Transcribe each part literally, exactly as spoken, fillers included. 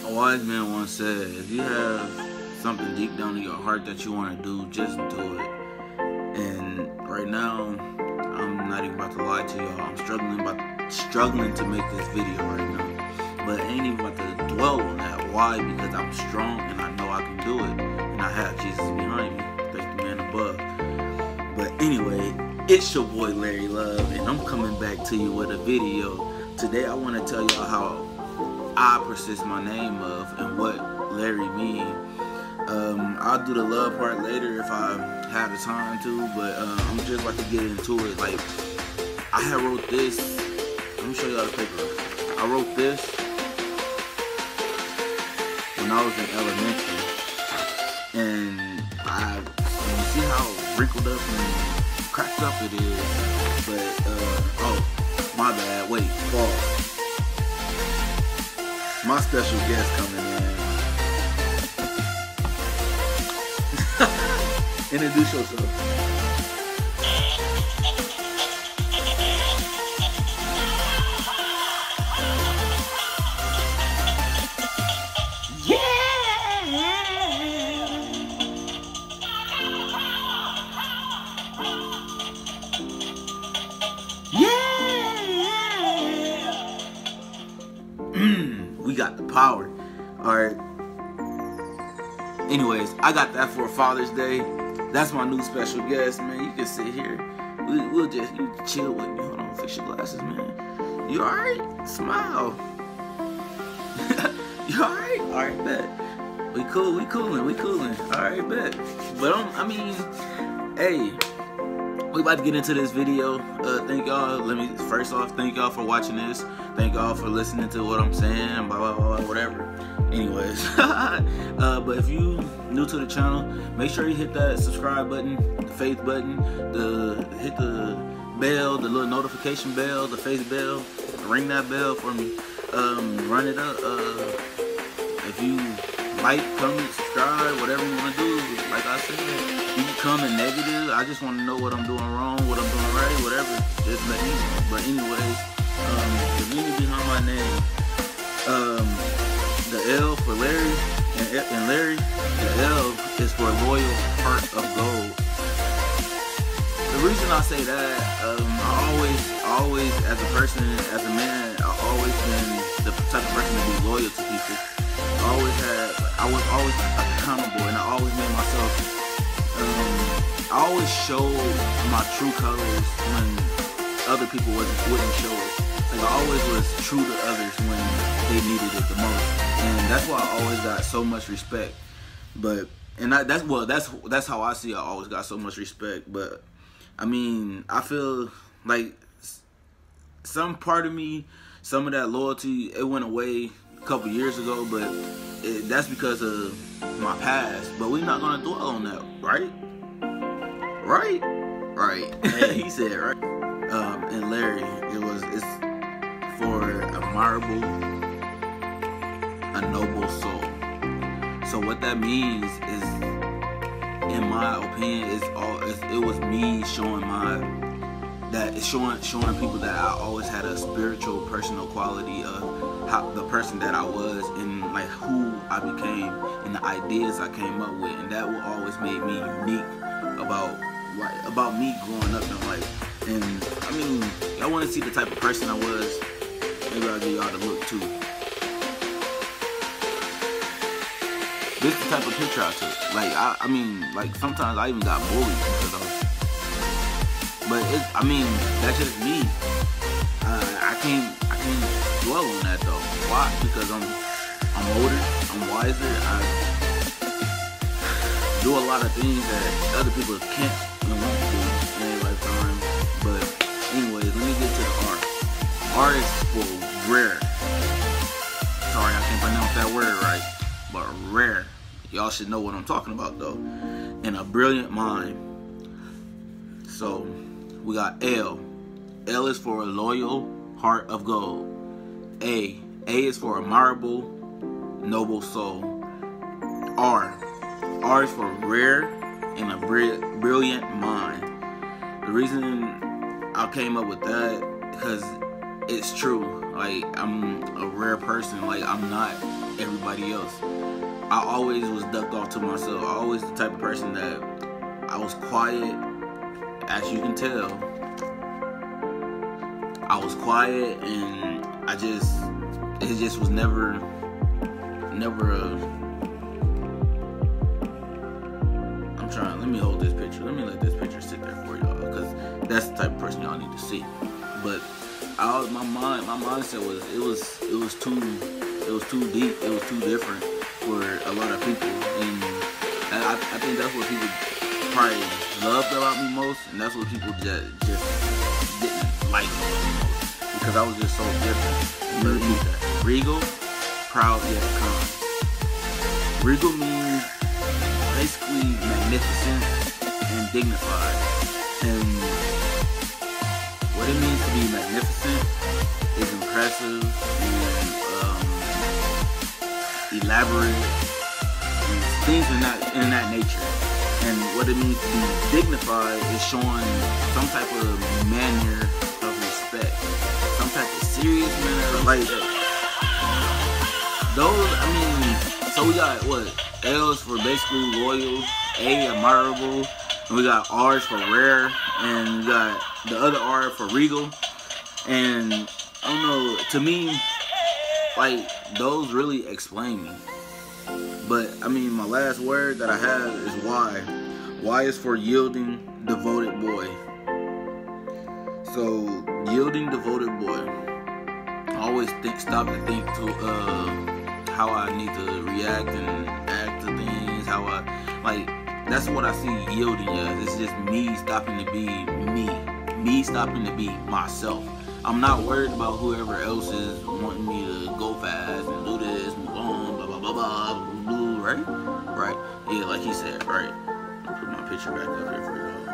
A wise man once said, if you have something deep down in your heart that you want to do, just do it. And right now, I'm not even about to lie to y'all. I'm struggling about struggling to make this video right now. But I ain't even about to dwell on that. Why? Because I'm strong and I know I can do it. And I have Jesus behind me. Thank the man above. But anyway, it's your boy Larry Love, and I'm coming back to you with a video. Today I want to tell y'all how I persist my name of and what Larry mean. Um, I'll do the love part later if I have the time to, but uh, I'm just about to get into it. Like, I had wrote this. Let me show y'all the paper. I wrote this when I was in elementary, and I, and you see how wrinkled up and cracked up it is. But uh, oh, my bad. Wait, pause. My special guest coming in. Introduce yourself. Yeah. Yeah. We got the power. Alright. Anyways, I got that for Father's Day. That's my new special guest, man. You can sit here. We, we'll just you chill with me. Hold on, fix your glasses, man. You alright? Smile. You alright? Alright, bet. We cool, we coolin', we coolin'. Alright, bet. But um, I mean, hey, we about to get into this video. Uh, thank y'all. Let me first off thank y'all for watching this. Thank y'all for listening to what I'm saying. Blah blah blah, whatever. Anyways, uh, but if you new to the channel, make sure you hit that subscribe button, the faith button, the hit the bell, the little notification bell, the face bell. Ring that bell for me. Um, run it up. Uh, if you like, comment, subscribe, whatever you want to do. Like I said, you can comment negative. I just want to know what I'm doing wrong, what I'm doing right, whatever. Just let me know. But anyways, um, the meaning behind my name, um, the L for Larry, and, and Larry, the L is for loyal heart of gold. The reason I say that, um, I always, always, as a person, as a man, I always been the type of person to be loyal to people. I always had, I was always accountable, and I always made myself, um, I always showed my true colors when other people wasn't, wouldn't show it. Like, I always was true to others when they needed it the most, and that's why I always got so much respect. But and I, that's well, that's that's how I see it. I always got so much respect. But I mean, I feel like some part of me, some of that loyalty, it went away a couple years ago. But it, that's because of my past. But we're not gonna dwell on that, right? Right? Right. Hey, he said right. Um, and Larry, it was it's. for a marble, a noble soul. So what that means is, in my opinion, is all it's, it was me showing my that it's showing showing people that I always had a spiritual, personal quality of how the person that I was and like who I became and the ideas I came up with, and that will always make me unique about like about me growing up in life. And I mean, y'all want to see the type of person I was. Maybe I'll give y'all the look too. This is the type of picture I took. Like, I, I mean, like sometimes I even got bullied because I was. But it, I mean, that's just me. Uh, I can't, I can't dwell on that though. Why? Because I'm, I'm older, I'm wiser. I do a lot of things that other people can't and won't do in their lifetime. But anyways, let me get to the R. R is for rare. Sorry, I can't pronounce that word right, but rare. Y'all should know what I'm talking about though. And a brilliant mind. So we got L. L is for a loyal heart of gold. A. A is for a marble, noble soul. R. R is for rare and a brilliant mind. The reason I came up with that because it's true. Like, I'm a rare person. Like, I'm not everybody else. I always was ducked off to myself. I always the type of person that I was quiet, as you can tell. I was quiet, and I just, it just was never, never a, I'm trying, let me hold this picture. Let me let this picture sit there for y'all, because that's the type of person y'all need to see. But I, my mind, my mindset was, it was, it was too, it was too deep. It was too different for a lot of people, and I, I think that's what people probably loved about me most, and that's what people just, just didn't like me most, because I was just so different. Let me use that. Regal, proud yet calm. Regal means basically magnificent and dignified, and what it means to be magnificent is impressive and um, elaborate, and things in that in that nature. And what it means to be dignified is showing some type of manner of respect, some type of serious manner, like those. I mean, so we got what L's for basically loyal, A admirable, and we got R's for rare, and we got the other R for regal. And I don't know, to me, like, those really explain me. But I mean, my last word that I have is Y. Y is for yielding, devoted boy. So, yielding, devoted boy. I always think, stop to think to uh, how I need to react and act to things. How I, like, that's what I see yielding as. It's just me stopping to be me. Me stopping to be myself. I'm not worried about whoever else is wanting me to go fast and do this, move on, blah, blah, blah, blah, blah, blah, right? Right. Yeah, like he said, right. I'll put my picture back up here for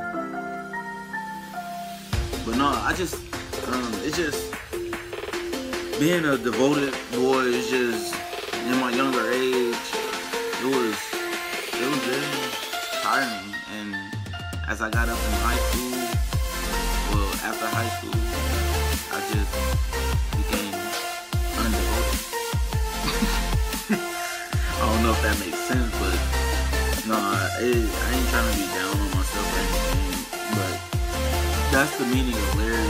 y'all. But no, I just, um, it's just, being a devoted boy is just, in my younger age, it was, it was very tiring. And as I got up in high school, well, after high school, I just became undevoted. I don't know if that makes sense, but no, it, I ain't trying to be down on myself or anything, but that's the meaning of Larry.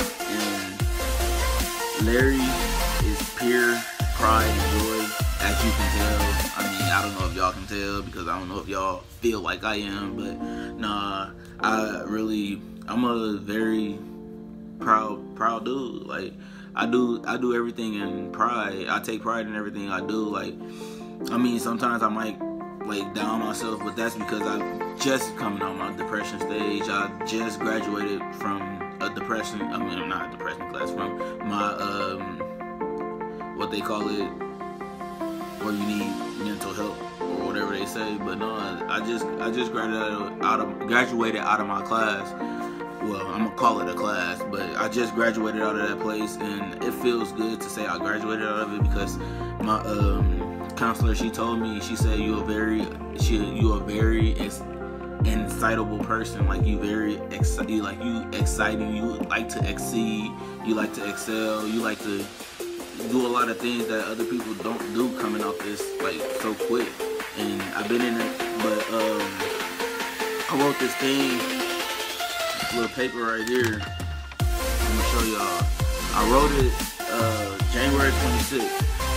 And Larry is pure pride and joy, as you can tell. I mean, I don't know if y'all can tell, because I don't know if y'all feel like I am, but nah, I really, I'm a very proud proud dude. Like, I do I do everything in pride. I take pride in everything I do. Like, I mean, sometimes I might like down myself, but that's because I'm just coming out my depression stage. I just graduated from a depression, I mean, I'm not a depression class, from my um what they call it, where you need mental help or whatever they say. But no, I just I just graduated out of graduated out of my class. Well, I'm gonna call it a class, but I just graduated out of that place, and it feels good to say I graduated out of it, because my um, counselor, she told me, she said, you a very, she, you a very excitable person. Like, you very excited, like you exciting, you like to exceed, you like to excel, you like to do a lot of things that other people don't do coming out this like so quick. And I've been in it, but um, I wrote this thing. Little paper right here. I'm gonna show y'all. I wrote it uh, January twenty-sixth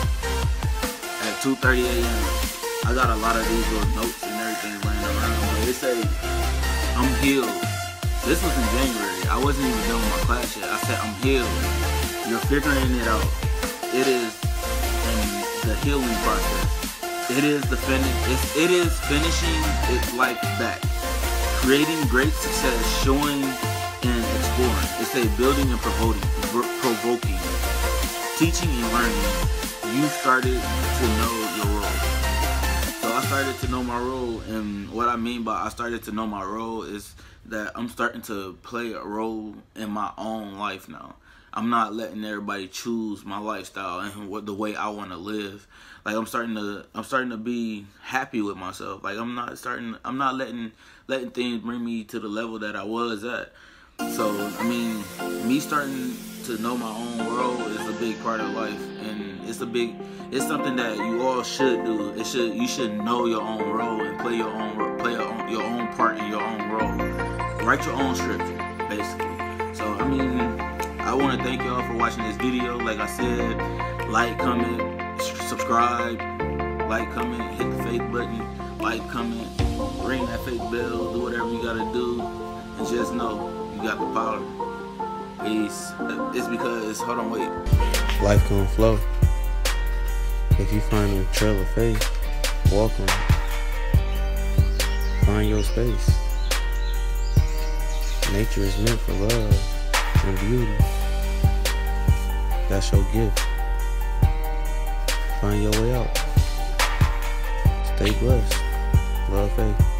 at two thirty a m I got a lot of these little notes and everything laying around, but it say, I'm healed. This was in January. I wasn't even done with my class yet. I said, I'm healed. You're figuring it out. It is in the healing process. It is the finish. It's, it is finishing its life back. Creating great success, showing and exploring. It's a building and provoking, provoking, teaching and learning. You started to know your role. So I started to know my role, and what I mean by I started to know my role is that I'm starting to play a role in my own life now. I'm not letting everybody choose my lifestyle and what the way I want to live. Like, I'm starting to, I'm starting to be happy with myself. Like, I'm not starting, I'm not letting, letting things bring me to the level that I was at. So, I mean, me starting to know my own role is a big part of life, and it's a big, it's something that you all should do. It should, you should know your own role and play your own, play your own, your own part in your own role. Write your own script, basically. So I mean, I want to thank y'all for watching this video. Like I said, like, comment, subscribe, like, comment, hit the faith button, like, comment, ring that faith bell, do whatever you gotta do, and just know you got the power. Peace. It's because, hold on, wait. Life gon' flow. If you find a trail of faith, walk on it. Find your space. Nature is meant for love and beauty. That's your gift. Find your way out. Stay blessed. Love, faith.